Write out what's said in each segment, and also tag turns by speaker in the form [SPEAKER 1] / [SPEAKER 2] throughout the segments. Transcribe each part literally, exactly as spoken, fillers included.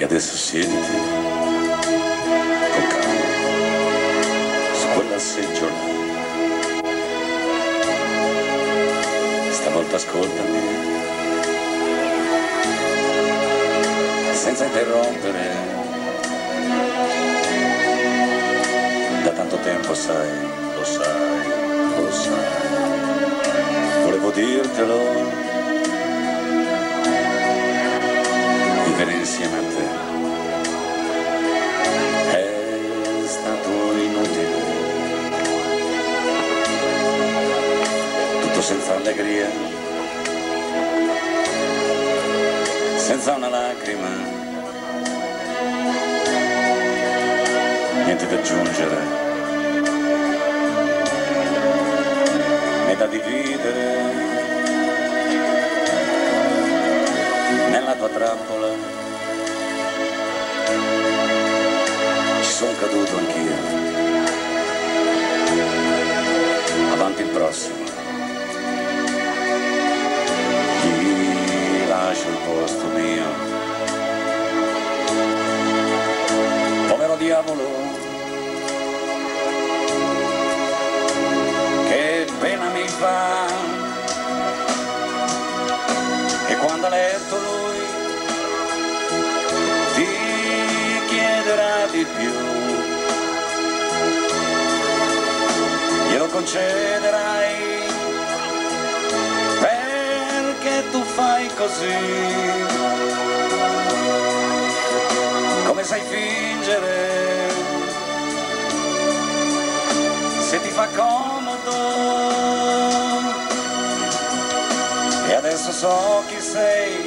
[SPEAKER 1] E adesso siediti con calma su quella seggiola. Stavolta ascoltami senza interrompere. Da tanto tempo sai, lo sai, lo sai, volevo dirtelo, vivere insieme a te è stato inutile, tutto senza allegria, senza una lacrima, niente da aggiungere né da dividere. Nella tua trappola ci sono caduto anch'io. Avanti il prossimo, gli lascio il posto mio. Povero diavolo, che pena mi fa. E quando ha letto lui ti chiederà di più, glielo concederai perché tu fai così. Come sai fingere se ti fa comodo. E adesso so chi sei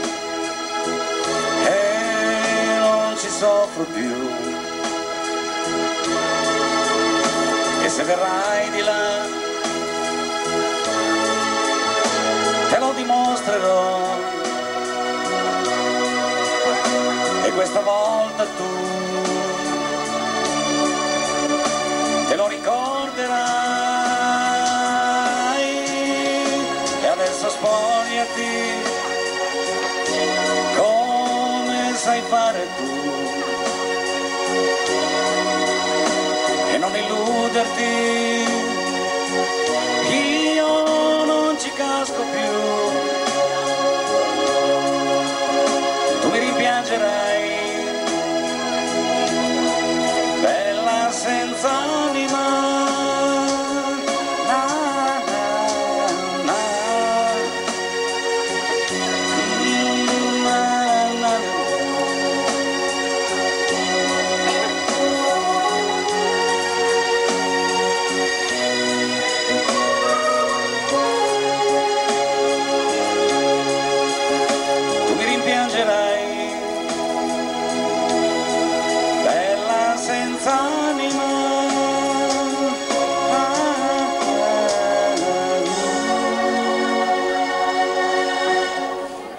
[SPEAKER 1] e non ci soffro più. E se verrai di là te lo dimostrerò. E questa volta tu te lo ricorderai. E adesso spogliati come sai fare tu e non illuderti